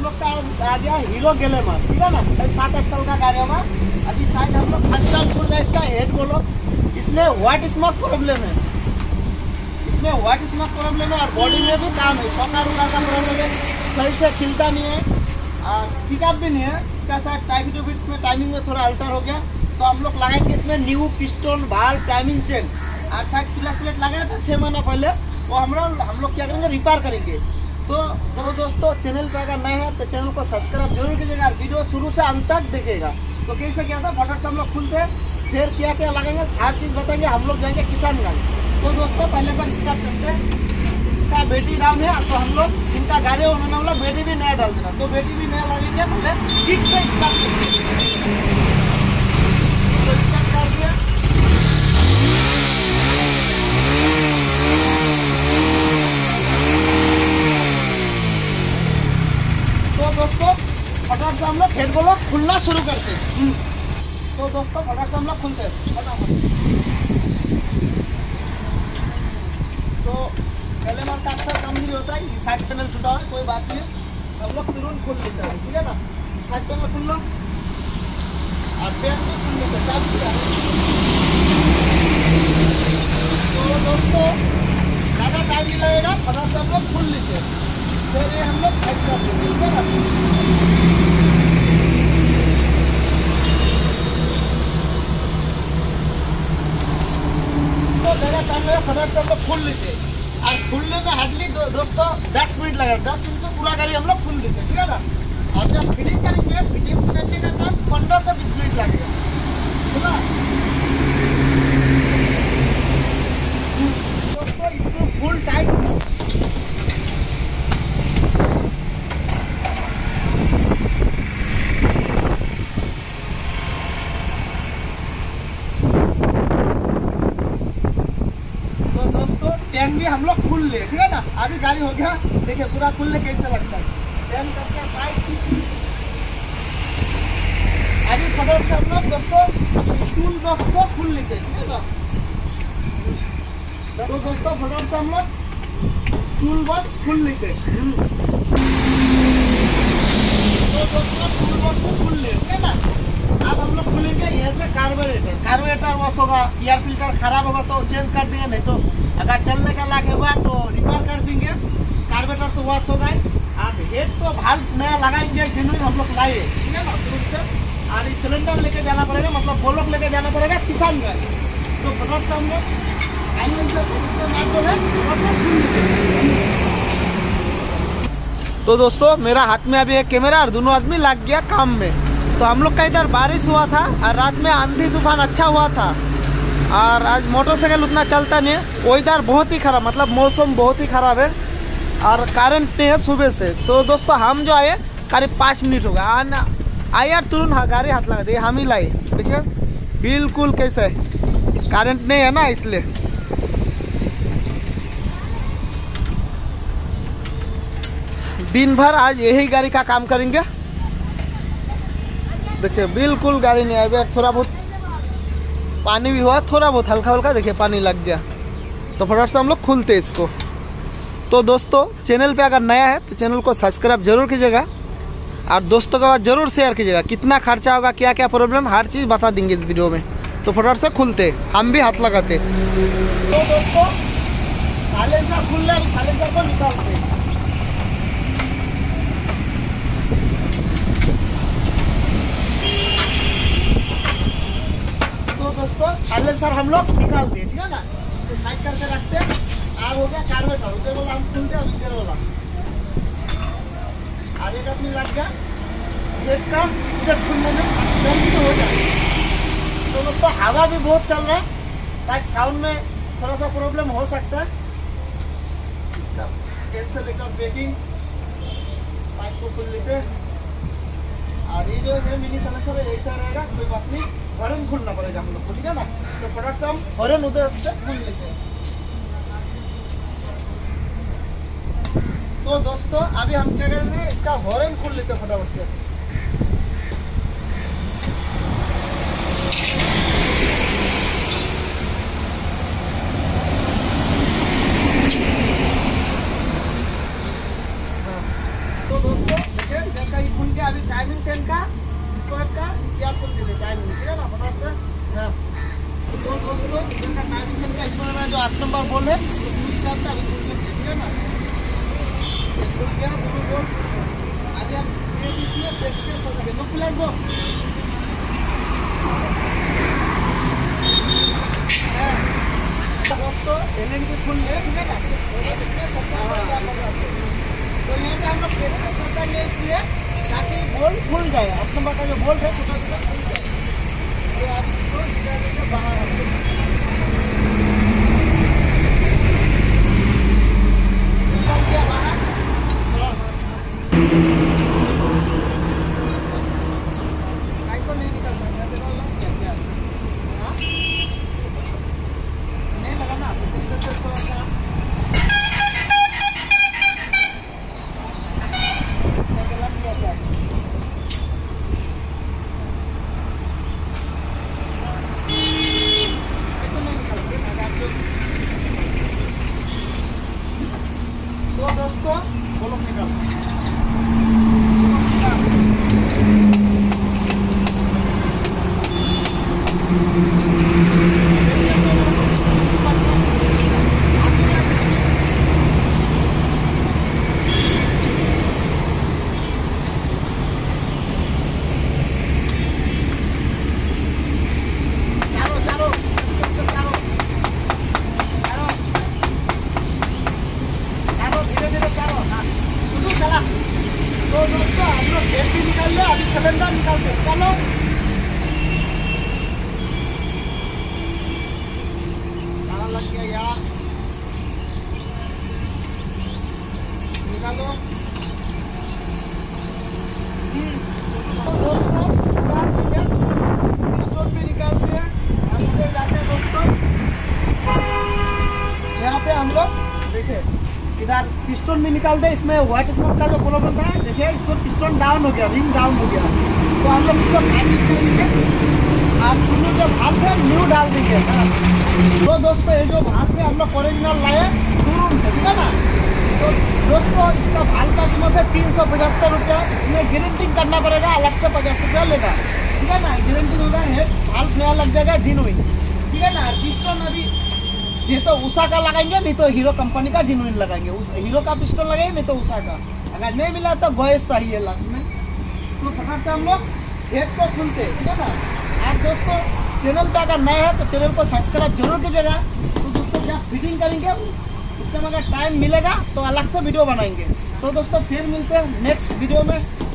हम लोग का आ गया हीरो ग्लैमर, ठीक है ना, 7-8 साल का गाड़ी हमारा। अभी शायद हम लोग खोल रहे हैं इसका हेड बोलो। इसमें व्हाइट स्मोक प्रॉब्लम है, इसमें व्हाइट स्मोक प्रॉब्लम है और बॉडी में भी काम है, शॉकर का प्रॉब्लम है, सही से खिलता नहीं है और पिकअप भी नहीं है इसका। शायद टाइमिंग में थोड़ा अल्टर हो गया, तो हम लोग लगाएंगे इसमें new piston valve timing chain और शायद क्लच प्लेट लगाया था 6 महीना पहले, वो हम लोग क्या करेंगे, रिपेयर करेंगे। तो दोस्तों चैनल पर अगर नए हैं तो चैनल को सब्सक्राइब जरूर कीजिएगा, वीडियो शुरू से अंत तक देखिएगा। तो कैसे क्या था, फटाफट से हम लोग खुलते हैं, फिर क्या क्या लगेंगे हर चीज़ बताएंगे। हम लोग जाएंगे किसानगंज। तो दोस्तों पहले पर स्टार्ट करते हैं। इसका बैटरी डाउन है, तो हम लोग जिनका गाड़ी है उन्होंने बोला बैटरी भी नया डाल देना, तो बैटरी भी नया लगेंगे। पहले किक से स्टार्ट करते हैं, तो स्टार्ट कर दिया। तो दोस्तों फटाफट से हम लोग हेड को खुलना शुरू करते हैं। तो दोस्तों फटाफट से हम लोग खुलते हैं फटाफट। तो ग्लैमर का अक्सर काम नहीं होता है, ये साइड पैनल छुटा है, कोई बात नहीं है, हम लोग तुरंत खोल लेते हैं, ठीक है ना। साइड पैनल खुल लो और पैन भी खुल लेते हैं, चाबी दिया है। तो दोस्तों ज़्यादा टाइम नहीं लगेगा, फटाफट से हम लोग खुल लेते हैं, फिर ये हम लोग साइड कर देंगे, ठीक है ना। तो ज़्यादा टाइम लगेगा, फटाफट से हम लोग खोल लेते हैं और खुलने में हार्डली दोस्तों 10 मिनट लगेगा। 10 मिनट में पूरा गाड़ी हम लोग खोल देते हैं, ठीक है ना। और जब फिटिंग करेंगे, फिटिंग करने का टाइम 15 से 20 मिनट लगेगा, ठीक है दोस्तों। इसको फुल टाइट टैंक भी हम लोग खुल ले, ठीक है ना। अभी गाड़ी हो गया, देखिए पूरा खुलने कैसे लगता है, टैंक करके साइड। अभी फटाफट से हम लोग दोस्तों टूल बॉक्स को खुल लेते हैं, ठीक है ना। तो दोस्तों फटाफट से हम लोग टूल बॉक्स खुल लेते हैं। तो दोस्तों टूल बॉक्स को खुल ले, ठीक है ना। अब हम लोग खुलेंगे यहाँ से कार्बोरेटर वॉश होगा, एयर फिल्टर खराब होगा तो चेंज कर देंगे, नहीं तो अगर चलने का लायक हुआ तो रिपेयर कर देंगे। कार्बोरेटर तो वॉश होगा ही, और हेड तो भाल्व नया लगाएंगे, जेन्युइन हम लोग लाए, ठीक है ना, शुरू से। और इस सिलेंडर लेके जाना पड़ेगा, मतलब बोलोक लेके जाना पड़ेगा किसानगंज। तो फटाफट से हम लोग तो दोस्तों मेरा हाथ में अभी एक कैमरा और दोनों आदमी लग गया काम में। तो हम लोग का इधर बारिश हुआ था और रात में आंधी तूफान अच्छा हुआ था, और आज मोटरसाइकिल उतना चलता नहीं है। वो इधर बहुत ही खराब, मतलब मौसम बहुत ही खराब है और करंट नहीं है सुबह से। तो दोस्तों हम जो आए करीब 5 मिनट हो गया आए यार, तुरंत गाड़ी हाथ लगा दिए, हम ही लाए। देखिए बिल्कुल कैसे करंट नहीं है ना, इसलिए। दिन भर आज यही गाड़ी का काम करेंगे। देखिए बिल्कुल गाड़ी नहीं आई, थोड़ा बहुत पानी भी हुआ, थोड़ा बहुत हल्का हल्का, देखिए पानी लग गया। तो फटाफट से हम लोग खुलते इसको। तो दोस्तों चैनल पे अगर नया है तो चैनल को सब्सक्राइब जरूर कीजिएगा और दोस्तों के बाद जरूर शेयर कीजिएगा। कितना खर्चा होगा, क्या क्या प्रॉब्लम, हर चीज़ बता देंगे इस वीडियो में। तो फटाफट से खुलते, हम भी हाथ लगाते। तो दोस्तों साइलेंसर खुल रहा है, साइलेंसर को निकालते। तो दोस्तों साइलेंसर हम लोग निकाल दिए, ठीक है ना। तो साइड करके रखते हैं। आग हो गया कार्बोरेटर, उधर वाला हम खुलते हैं, इधर वाला आगे का अपनी लग गया। गेट का स्टेप खुलने में जल्दी हो जाए। तो दोस्तों हवा भी बहुत चल रहा है, शायद साउंड में थोड़ा सा प्रॉब्लम हो सकता है। इसका इंसुलेटर ब्रेकिंग, इस पाइप को खुल लेते हैं। और ये जो है मिनी साइलेंसर है, ऐसा रहेगा, कोई बात नहीं। हॉर्न खुलना पड़ेगा हम लोग को, ठीक है ना। तो फटाफट से हम हॉर्न उधर से खुल लेते हैं। तो दोस्तों अभी हम क्या करेंगे, इसका हॉर्न खोल लेते हैं फटाफट से। तो दोस्तों देखिए इनके अभी टाइमिंग चेन का स्क्वाड का या खोल देते टाइमिंग, ठीक है ना फटाफट से। हाँ तो दोस्तों इनका टाइमिंग चेन का स्क्वाड में जो 8 नंबर बोल है उसका अभी खोल देते, ठीक है ना। खुल गया दोनों बोल। आगे हम ये इसमें प्रेस कर सकेंगे तो खुला दो। दोस्तों एलएन की खुल है, ठीक है ना। इसमें सबका क्या पकड़ते हैं तो यहाँ पे हम लोग प्रेस कर सकते हैं इसलिए ताकि बोल खुल जाए। 8 नंबर का जो बोल्ट है छोटा छोटा खुल जाए। तो आप इसको निकाल के बाहर रखते हैं। निकाल दिया बाहर। काई को नहीं निकल सकता क्या हाँ नहीं लगा ना इसका थोड़ा सा तो दोस्तों बोलो निकल तो दोस्तों हम लोग गेट भी निकाल ले, अभी सिलेंडर निकालते हैं। चलो ताला लग गया यार, निकालो। तो दोस्तों स्टार्ट किया, पिस्टन भी निकालते हैं। अंदर जाते हैं दोस्तों। यहाँ पे हम लोग देखिए इधर पिस्टन भी निकालते हैं। इसमें व्हाइट स्मोक का जो प्रॉब्लम था देखिए, इसको पिस्टन डाउन हो गया, रिंग डाउन हो गया। तो हम लोग इसको टाइट करेंगे और दोनों जो भाग है न्यू डाल देंगे। तो दोस्तों ये जो भाग है हम लोग ओरिजिनल लाए शोरूम से, ठीक है ना। तो दोस्तों इसका भाग का कीमत है 375 रुपया। इसमें ग्रेंटिंग करना पड़ेगा, अलग से 50 रुपया लेगा, ठीक है ना। ग्रेंटिंग होगा, हेड भाग नया लग जाएगा जिनुइन, ठीक है ना। पिस्टन अभी ये तो उषा का लगाएंगे, नहीं तो हीरो कंपनी का जिनुइन लगाएंगे। उस हीरो का पिस्टन लगाएंगे, नहीं तो उषा का। अगर नहीं मिला तो गैस तो ही है लास्ट में। तो फटाफट से हम लोग हेड को खुलते, ठीक है ना। आप दोस्तों चैनल पे अगर नए हैं तो चैनल को सब्सक्राइब जरूर कीजिएगा। तो दोस्तों जब फिटिंग करेंगे इस टाइम अगर टाइम मिलेगा तो अलग से वीडियो बनाएंगे। तो दोस्तों फिर मिलते हैं नेक्स्ट वीडियो में।